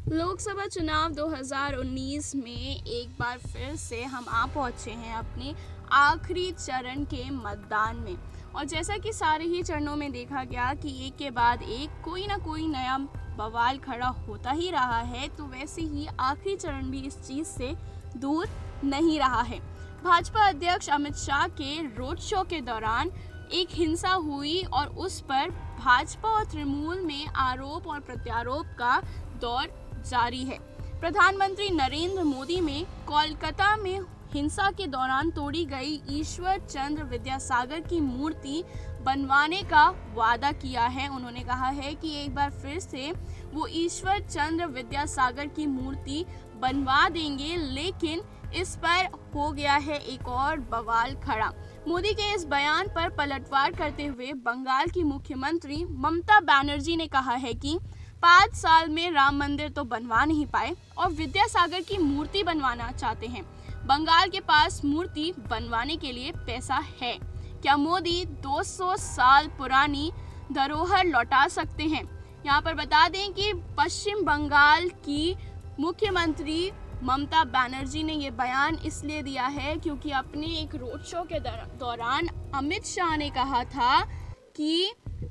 लोकसभा चुनाव 2019 में एक बार फिर से हम आ पहुंचे हैं अपने आखिरी चरण के मतदान में। और जैसा कि सारे ही चरणों में देखा गया कि एक के बाद एक कोई ना कोई नया बवाल खड़ा होता ही रहा है, तो वैसे ही आखिरी चरण भी इस चीज़ से दूर नहीं रहा है। भाजपा अध्यक्ष अमित शाह के रोड शो के दौरान एक हिंसा हुई और उस पर भाजपा और तृणमूल में आरोप और प्रत्यारोप का दौर जारी है। प्रधानमंत्री नरेंद्र मोदी में कोलकाता में हिंसा के दौरान तोड़ी गई ईश्वर चंद्र विद्यासागर की मूर्ति बनवाने का वादा किया है। उन्होंने कहा है कि एक बार फिर से वो ईश्वर चंद्र विद्यासागर की मूर्ति बनवा देंगे, लेकिन इस पर हो गया है एक और बवाल खड़ा। मोदी के इस बयान पर पलटवार करते हुए बंगाल की मुख्यमंत्री ममता बनर्जी ने कहा है कि 5 साल में राम मंदिर तो बनवा नहीं पाए और विद्यासागर की मूर्ति बनवाना चाहते हैं। बंगाल के पास मूर्ति बनवाने के लिए पैसा है। क्या मोदी 200 साल पुरानी धरोहर लौटा सकते हैं? यहाँ पर बता दें कि पश्चिम बंगाल की मुख्यमंत्री ममता बनर्जी ने ये बयान इसलिए दिया है क्योंकि अपने एक रोड शो के दौरान अमित शाह ने कहा था कि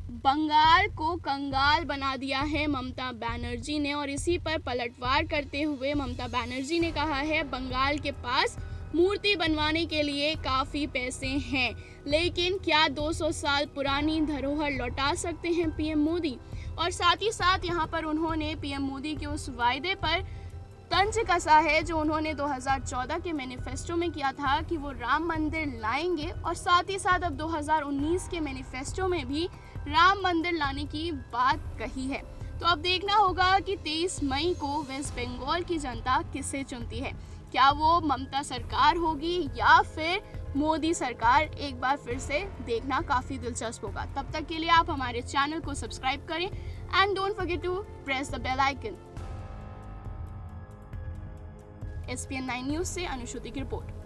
बंगाल को कंगाल बना दिया है ममता बनर्जी ने। और इसी पर पलटवार करते हुए ममता बनर्जी ने कहा है बंगाल के पास मूर्ति बनवाने के लिए काफ़ी पैसे हैं, लेकिन क्या 200 साल पुरानी धरोहर लौटा सकते हैं पीएम मोदी? और साथ ही साथ यहाँ पर उन्होंने पीएम मोदी के उस वायदे पर तंज कसा है जो उन्होंने 2014 के मैनिफेस्टो में किया था कि वो राम मंदिर लाएंगे, और साथ ही साथ अब 2019 के मैनिफेस्टो में भी राम मंदिर लाने की बात कही है। तो अब देखना होगा कि 23 मई को वेस्ट बंगाल की जनता किसे चुनती है। क्या वो ममता सरकार होगी या फिर मोदी सरकार? एक बार फिर से देखना काफ़ी दिलचस्प होगा। तब तक के लिए आप हमारे चैनल को सब्सक्राइब करें and don't forget to press the bell icon. SPN 9 news से अनुश्रुति की रिपोर्ट।